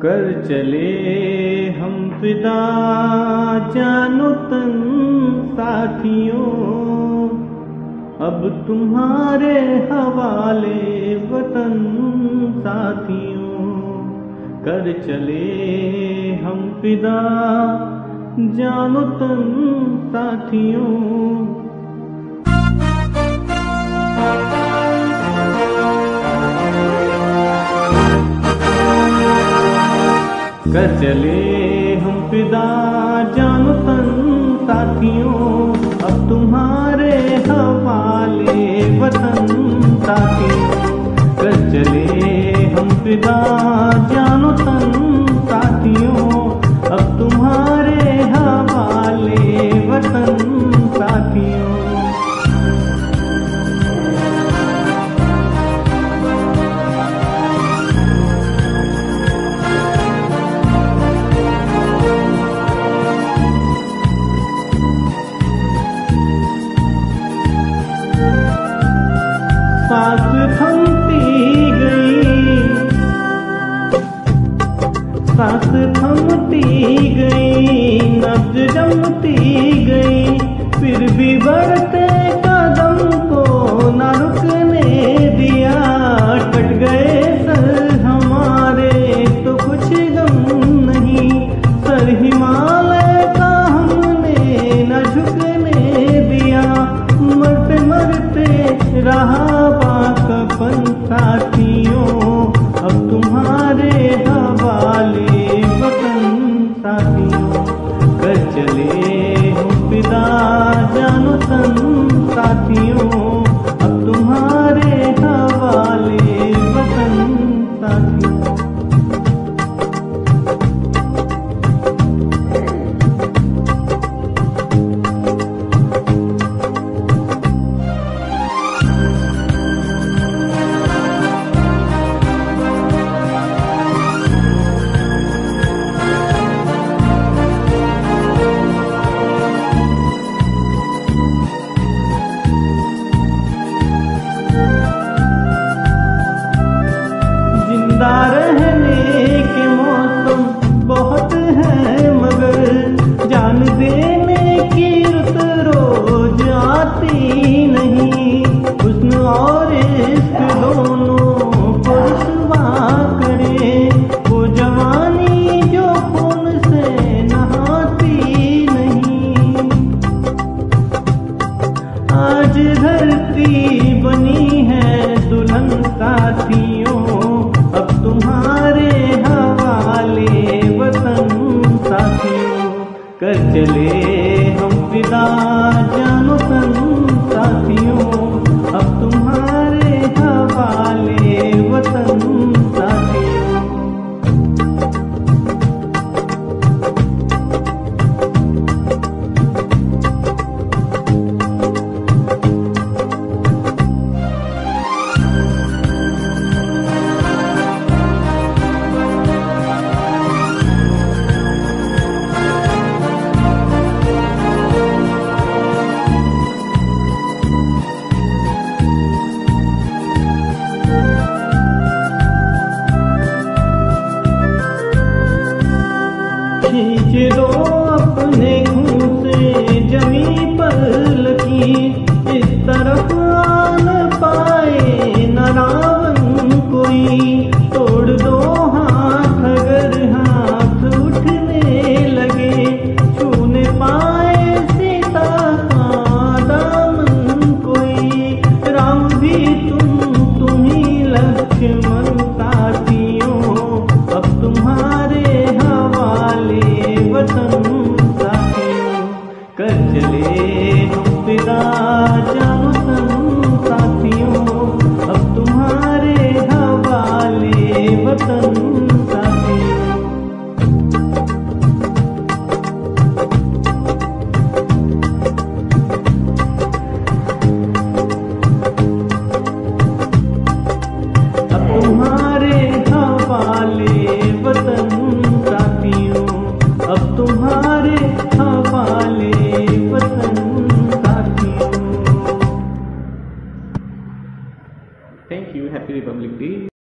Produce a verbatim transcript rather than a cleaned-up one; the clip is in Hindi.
कर चले हम फिदा जानो तन साथियों, अब तुम्हारे हवाले वतन साथियों। कर चले हम फिदा जानो तन साथियों। कर चले हम फिदा जानो तन साथियों, अब तुम्हारे हवाले वतन साथियों। कर चले हम फिदा जानो तन साथियों, अब तुम्हारे हवाले वतन साथियों। सांस थमती गई, सांस थमती गई, नब्ज जमती गई, फिर भी बढ़ते कदम को न रुकने दिया। कट गए सर हमारे तो कुछ गम नहीं, सर हिमालय का हमने न झुकने दिया। मरते मरते रहा बाकपन साथियों, अब तुम्हारे हवाले वतन साथियों। कर चले हम फिदा जानो तन साथियों, अब तुम्हारे हवाले वतन साथियों। जिंदा रहने के मौसम बहुत हैं, मगर जान देने की रुत रोज आती नहीं। हुस्न और इश्क दोनों को रुसवा करे, वो जवानी जो खून से नहाती नहीं। आज धरती बनी है दुल्हन साथियों, अब तुम्हारे हवाले वतन साथियों। कर चले हम फिदा जानो तन साथियों, अब तुम्हारे हवाले वतन साथियों। खींच दो अपने खून से जमी पर लकीर, इस तरफ आन पाए न रावण कोई। तोड़ दो हाथ अगर हाथ उठने लगे, छूने पाए सीता का दामन कोई। राम भी तुम तुम ही लक्ष्मण साथियों, अब तुम्हारे वतन साथियों। कर चले हम फिदा जानो तन साथियों, अब तुम्हारे हवाले वतन साथियों। अब तुम्हारे हवाले वतन साथियों, अब तुम्हारे हवाले वतन साथियों। Thank you. Happy Republic day.